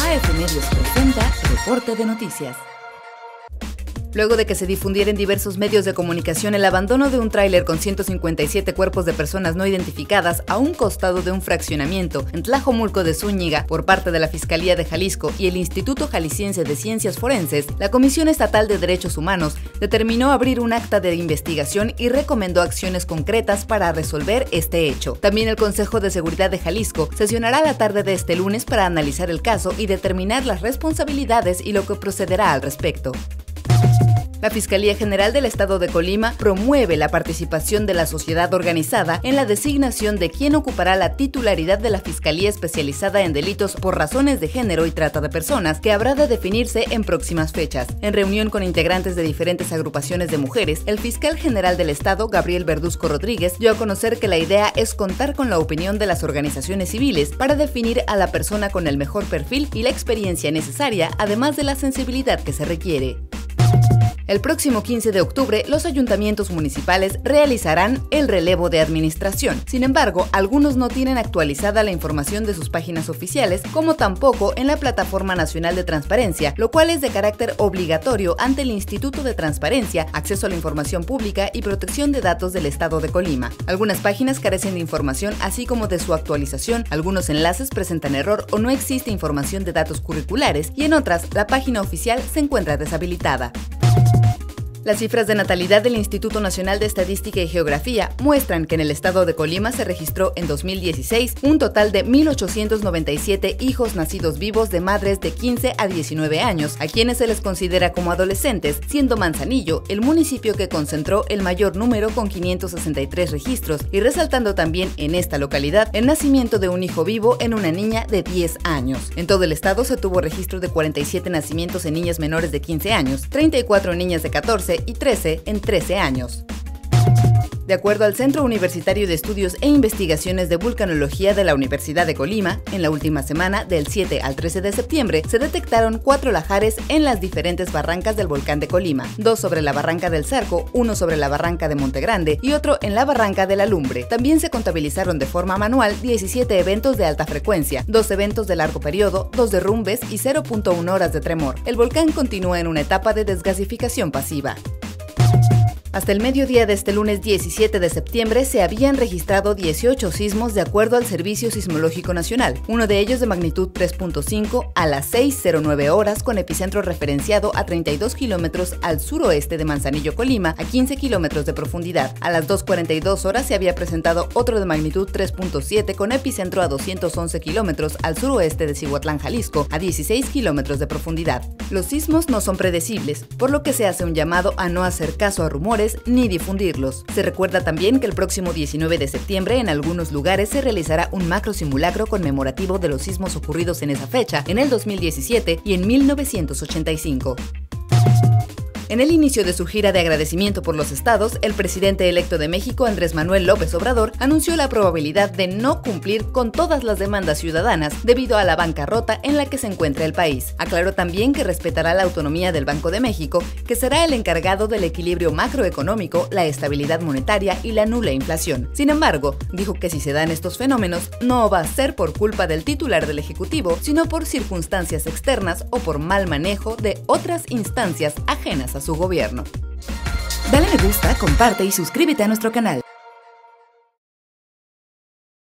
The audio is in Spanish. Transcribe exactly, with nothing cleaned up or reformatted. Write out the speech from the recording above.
A F Medios presenta Reporte de Noticias. Luego de que se difundiera en diversos medios de comunicación el abandono de un tráiler con ciento cincuenta y siete cuerpos de personas no identificadas a un costado de un fraccionamiento en Tlajomulco de Zúñiga por parte de la Fiscalía de Jalisco y el Instituto Jalisciense de Ciencias Forenses, la Comisión Estatal de Derechos Humanos determinó abrir un acta de investigación y recomendó acciones concretas para resolver este hecho. También el Consejo de Seguridad de Jalisco sesionará la tarde de este lunes para analizar el caso y determinar las responsabilidades y lo que procederá al respecto. La Fiscalía General del Estado de Colima promueve la participación de la sociedad organizada en la designación de quien ocupará la titularidad de la Fiscalía Especializada en Delitos por Razones de Género y Trata de Personas, que habrá de definirse en próximas fechas. En reunión con integrantes de diferentes agrupaciones de mujeres, el fiscal general del Estado, Gabriel Verduzco Rodríguez, dio a conocer que la idea es contar con la opinión de las organizaciones civiles para definir a la persona con el mejor perfil y la experiencia necesaria, además de la sensibilidad que se requiere. El próximo quince de octubre, los ayuntamientos municipales realizarán el relevo de administración. Sin embargo, algunos no tienen actualizada la información de sus páginas oficiales, como tampoco en la Plataforma Nacional de Transparencia, lo cual es de carácter obligatorio ante el Instituto de Transparencia, Acceso a la Información Pública y Protección de Datos del Estado de Colima. Algunas páginas carecen de información, así como de su actualización, algunos enlaces presentan error o no existe información de datos curriculares, y en otras, la página oficial se encuentra deshabilitada. Las cifras de natalidad del Instituto Nacional de Estadística y Geografía muestran que en el estado de Colima se registró en dos mil dieciséis un total de mil ochocientos noventa y siete hijos nacidos vivos de madres de quince a diecinueve años, a quienes se les considera como adolescentes, siendo Manzanillo el municipio que concentró el mayor número con quinientos sesenta y tres registros, y resaltando también en esta localidad el nacimiento de un hijo vivo en una niña de diez años. En todo el estado se tuvo registro de cuarenta y siete nacimientos en niñas menores de quince años, treinta y cuatro en niñas de catorce y trece en trece años. De acuerdo al Centro Universitario de Estudios e Investigaciones de Vulcanología de la Universidad de Colima, en la última semana, del siete al trece de septiembre, se detectaron cuatro lajares en las diferentes barrancas del volcán de Colima, dos sobre la barranca del Zarco, uno sobre la barranca de Montegrande y otro en la barranca de la Lumbre. También se contabilizaron de forma manual diecisiete eventos de alta frecuencia, dos eventos de largo periodo, dos derrumbes y cero punto uno horas de tremor. El volcán continúa en una etapa de desgasificación pasiva. Hasta el mediodía de este lunes diecisiete de septiembre se habían registrado dieciocho sismos de acuerdo al Servicio Sismológico Nacional, uno de ellos de magnitud tres punto cinco a las seis cero nueve horas, con epicentro referenciado a treinta y dos kilómetros al suroeste de Manzanillo, Colima, a quince kilómetros de profundidad. A las dos cuarenta y dos horas se había presentado otro de magnitud tres punto siete con epicentro a doscientos once kilómetros al suroeste de Cihuatlán, Jalisco, a dieciséis kilómetros de profundidad. Los sismos no son predecibles, por lo que se hace un llamado a no hacer caso a rumores ni difundirlos. Se recuerda también que el próximo diecinueve de septiembre en algunos lugares se realizará un macro simulacro conmemorativo de los sismos ocurridos en esa fecha, en el dos mil diecisiete y en mil novecientos ochenta y cinco. En el inicio de su gira de agradecimiento por los estados, el presidente electo de México, Andrés Manuel López Obrador, anunció la probabilidad de no cumplir con todas las demandas ciudadanas debido a la bancarrota en la que se encuentra el país. Aclaró también que respetará la autonomía del Banco de México, que será el encargado del equilibrio macroeconómico, la estabilidad monetaria y la nula inflación. Sin embargo, dijo que si se dan estos fenómenos, no va a ser por culpa del titular del Ejecutivo, sino por circunstancias externas o por mal manejo de otras instancias ajenas a su gobierno. Dale me gusta, comparte y suscríbete a nuestro canal.